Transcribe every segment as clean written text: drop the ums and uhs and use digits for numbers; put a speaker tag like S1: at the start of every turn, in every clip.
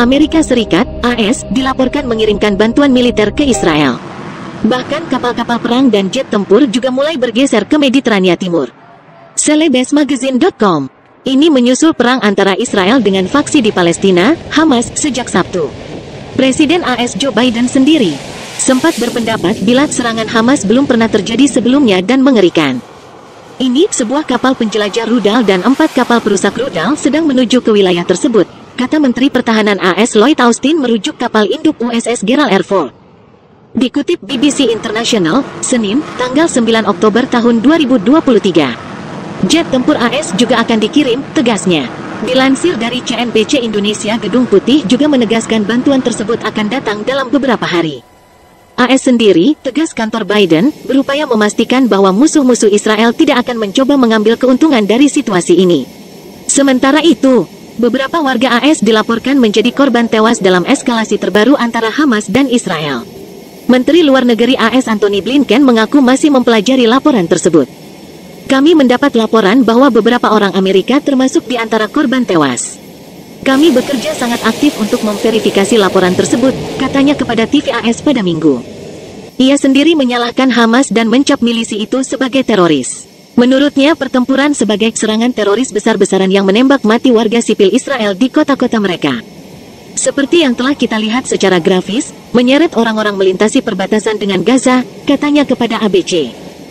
S1: Amerika Serikat, AS, dilaporkan mengirimkan bantuan militer ke Israel. Bahkan kapal-kapal perang dan jet tempur juga mulai bergeser ke Mediterania Timur. Celebesmagazine.com. Ini menyusul perang antara Israel dengan faksi di Palestina, Hamas, sejak Sabtu. Presiden AS Joe Biden sendiri sempat berpendapat bila serangan Hamas belum pernah terjadi sebelumnya dan mengerikan. Ini sebuah kapal penjelajah rudal dan 4 kapal perusak rudal sedang menuju ke wilayah tersebut, kata Menteri Pertahanan AS Lloyd Austin merujuk kapal induk USS Gerald R. Ford. Dikutip BBC International, Senin, tanggal 9 Oktober tahun 2023. Jet tempur AS juga akan dikirim, tegasnya. Dilansir dari CNBC Indonesia, Gedung Putih juga menegaskan bantuan tersebut akan datang dalam beberapa hari. AS sendiri, tegas kantor Biden, berupaya memastikan bahwa musuh-musuh Israel tidak akan mencoba mengambil keuntungan dari situasi ini. Sementara itu, beberapa warga AS dilaporkan menjadi korban tewas dalam eskalasi terbaru antara Hamas dan Israel. Menteri Luar Negeri AS Antony Blinken mengaku masih mempelajari laporan tersebut. Kami mendapat laporan bahwa beberapa orang Amerika termasuk di antara korban tewas. Kami bekerja sangat aktif untuk memverifikasi laporan tersebut, katanya kepada TV AS pada Minggu. Ia sendiri menyalahkan Hamas dan mencap milisi itu sebagai teroris. Menurutnya, pertempuran sebagai serangan teroris besar-besaran yang menembak mati warga sipil Israel di kota-kota mereka. Seperti yang telah kita lihat secara grafis, menyeret orang-orang melintasi perbatasan dengan Gaza, katanya kepada ABC.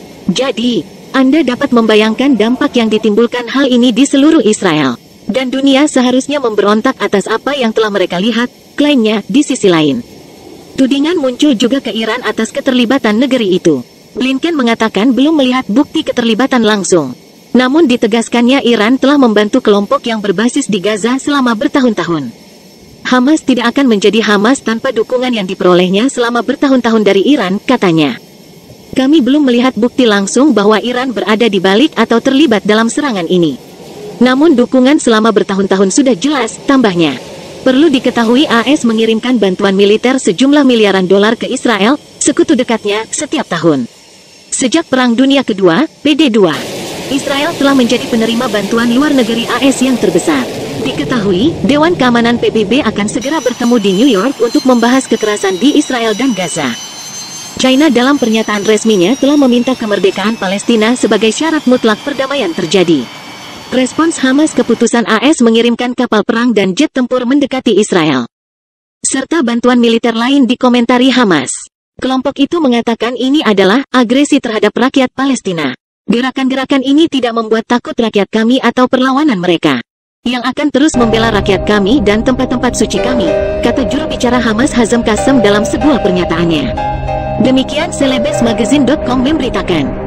S1: Jadi, Anda dapat membayangkan dampak yang ditimbulkan hal ini di seluruh Israel. Dan dunia seharusnya memberontak atas apa yang telah mereka lihat, klaimnya. Di sisi lain, tudingan muncul juga ke Iran atas keterlibatan negeri itu. Blinken mengatakan belum melihat bukti keterlibatan langsung. Namun ditegaskannya Iran telah membantu kelompok yang berbasis di Gaza selama bertahun-tahun. Hamas tidak akan menjadi Hamas tanpa dukungan yang diperolehnya selama bertahun-tahun dari Iran, katanya. Kami belum melihat bukti langsung bahwa Iran berada di balik atau terlibat dalam serangan ini. Namun dukungan selama bertahun-tahun sudah jelas, tambahnya. Perlu diketahui AS mengirimkan bantuan militer sejumlah miliaran dolar ke Israel, sekutu dekatnya, setiap tahun. Sejak Perang Dunia Kedua, PD2, Israel telah menjadi penerima bantuan luar negeri AS yang terbesar. Diketahui, Dewan Keamanan PBB akan segera bertemu di New York untuk membahas kekerasan di Israel dan Gaza. China dalam pernyataan resminya telah meminta kemerdekaan Palestina sebagai syarat mutlak perdamaian terjadi. Respons Hamas keputusan AS mengirimkan kapal perang dan jet tempur mendekati Israel, serta bantuan militer lain dikomentari Hamas. Kelompok itu mengatakan ini adalah agresi terhadap rakyat Palestina. Gerakan-gerakan ini tidak membuat takut rakyat kami atau perlawanan mereka, yang akan terus membela rakyat kami dan tempat-tempat suci kami, kata juru bicara Hamas Hazem Qassem dalam sebuah pernyataannya. Demikian Celebesmagazine.com memberitakan.